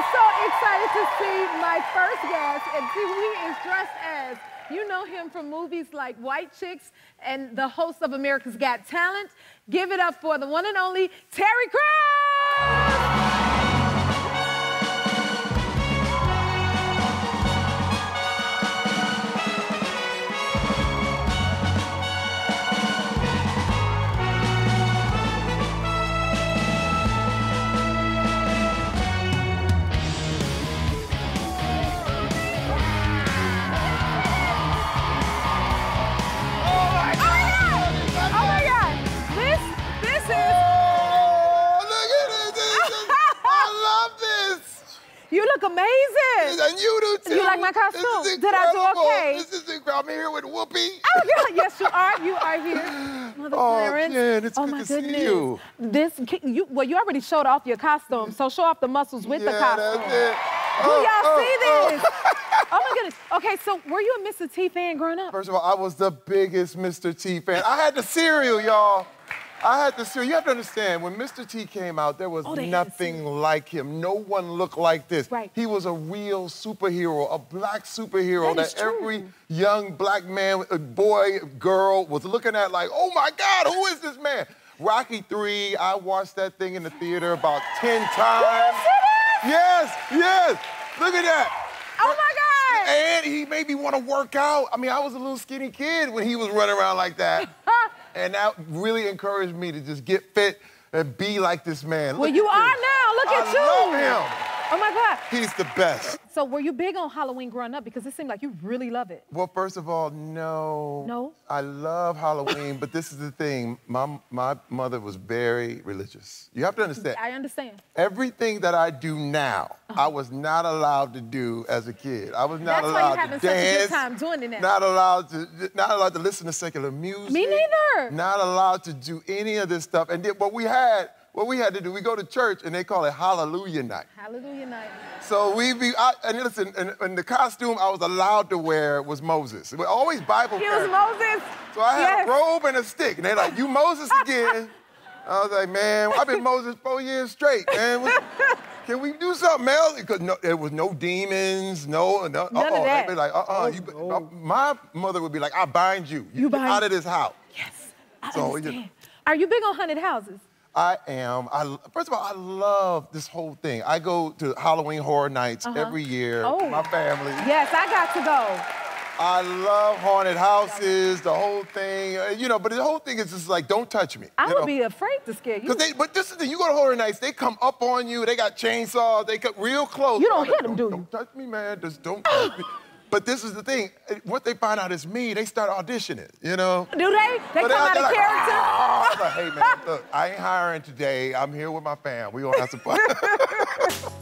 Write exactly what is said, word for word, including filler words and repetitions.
so excited to see my first guest and see who he is dressed as. You know him from movies like White Chicks and the host of America's Got Talent. Give it up for the one and only Terry Crews! You look amazing. And you do too. You like my costume? Did I do okay? This is incredible. I'm here with Whoopi. Oh, God. Yes, you are. You are here. Mother oh, Clarence. Jen, it's oh, good my to goodness. see you. This, you, well, you already showed off your costume, so show off the muscles with yeah, the costume. That's it. Do oh, y'all oh, see oh. this? Oh, my goodness. Okay, so were you a Mister T fan growing up? First of all, I was the biggest Mister T fan. I had the cereal, y'all. I had to see. You have to understand, when Mister T came out, there was oh, nothing like him. No one looked like this. Right. He was a real superhero, a black superhero that, that every young black man, boy, girl was looking at like, oh my God, who is this man? Rocky three, I watched that thing in the theater about ten times. Yes, yes. Look at that. Oh my God. And he made me want to work out. I mean, I was a little skinny kid when he was running around like that. And that really encouraged me to just get fit and be like this man. Well, Look you at are this. now. Look at I you. I love him. Oh, my God. He's the best. So were you big on Halloween growing up? Because it seemed like you really love it. Well, first of all, no. No? I love Halloween, but this is the thing. My, my mother was very religious. You have to understand. I understand. Everything that I do now, uh-huh. I was not allowed to do as a kid. I was not That's allowed why you're to having dance. such a good time doing it now. Not allowed to, not allowed to listen to secular music. Me neither. Not allowed to do any of this stuff. And then what we had, what we had to do, we go to church and they call it Hallelujah Night. Hallelujah Night. So we be, I, and listen, and, and the costume I was allowed to wear was Moses. It was always Bible He characters. was Moses. So I had yes. a robe and a stick, and they're like, you Moses again? I was like, man, I've been Moses four years straight, man. We, can we do something else? Because no, there was no demons, no, no None uh-uh. of that. They'd be like, uh-uh. Oh, you, no. uh, my mother would be like, I bind you. You, you bind out of this house. Yes, I so, understand. You know, Are you big on haunted houses? I am. I, first of all, I love this whole thing. I go to Halloween Horror Nights uh-huh. every year oh. with my family. Yes, I got to go. I love haunted houses, the whole thing. Uh, you know, but the whole thing is just like, don't touch me. I would know? be afraid to scare you. They, but this is the thing, you go to Horror Nights, they come up on you, they got chainsaws, they come real close. You don't hit like, them, do you? Don't touch me, man, just don't touch me. But this is the thing, once they find out it's me, they start auditioning, you know? Do they? They but come out of like, character? Ah! I'm like, hey, man, look, I ain't hiring today. I'm here with my fam. We gonna have some fun.